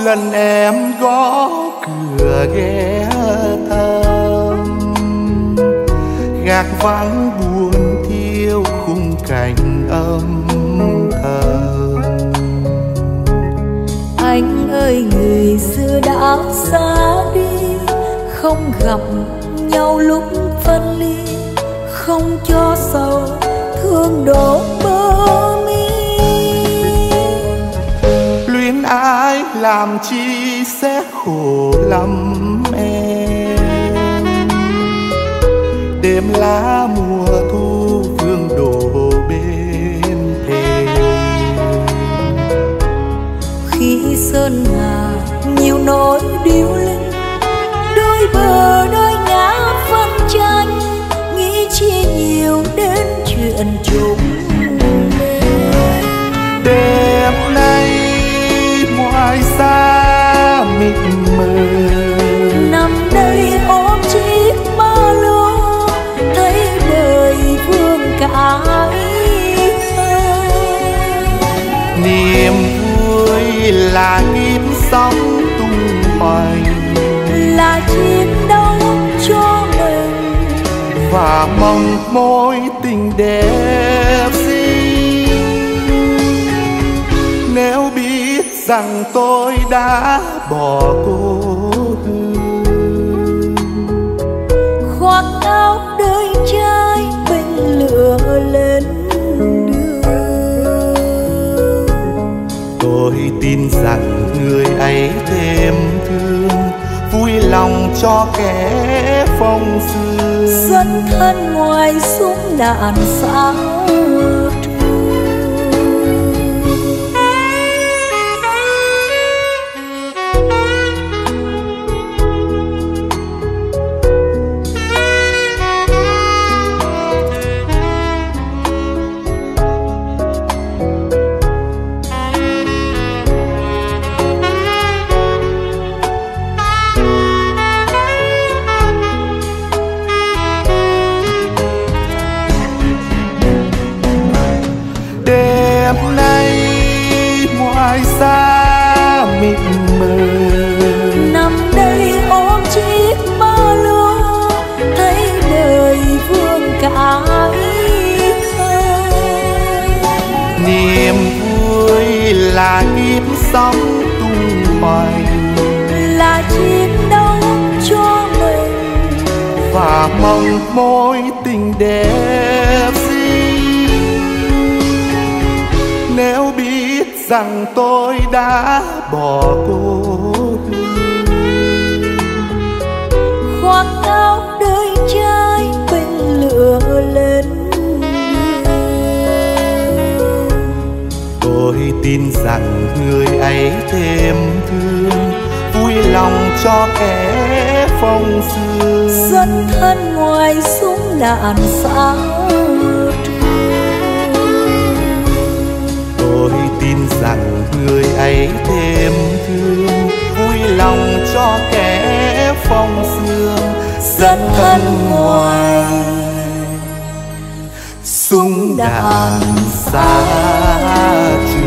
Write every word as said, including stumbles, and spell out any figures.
lần em gõ cửa ghé thăm, gác vắng buồn thiêu khung cảnh âm thầm. Anh ơi người xưa đã xa đi, không gặp nhau lúc phân ly, không cho sầu thương đổ bơ mi. Luyến ái làm chi sẽ khổ lắm em, đêm lá mùa thu vương đổ bên thềm. Khi sơn hà nhiều nỗi điêu linh, đôi bờ đôi ngã phân tranh, nghĩ chi nhiều đến chuyện chúng mình. Đêm nay ngoài xa mịt mờ, nằm đây ôm chiếc ba lô, thấy đời vương cả ý thơ. Niềm vui là kiếp sóng tung hoành, là chiến đấu cho mình, và mong mối tình đẹp xinh. Nếu biết rằng tôi đã bỏ cô hương, khoác áo đời trai bên lửa lên đường. Tôi tin rằng người ấy thêm thương, vui lòng cho kẻ phong sương. Dẫn thân ngoài súng đạn sao xa mịt mờ, nằm đây ôm chiếc ba lô, thấy đời vương cả ý thơ. Niềm vui là kiếp sóng tung hoành, là chiến đấu cho mình, và mong mối tình đẹp xinh. Nếu biết rằng tôi đã bỏ cô hương, khoác áo đời trai bên lửa lên đường. Tôi tin rằng người ấy thêm thương, vui lòng cho kẻ phong sương. Dẫn thân ngoài súng đạn sao tôi tin rằng người ấy thêm thương, vui lòng cho kẻ phong sương. Dẫn thân ngoài súng đạn xa trường.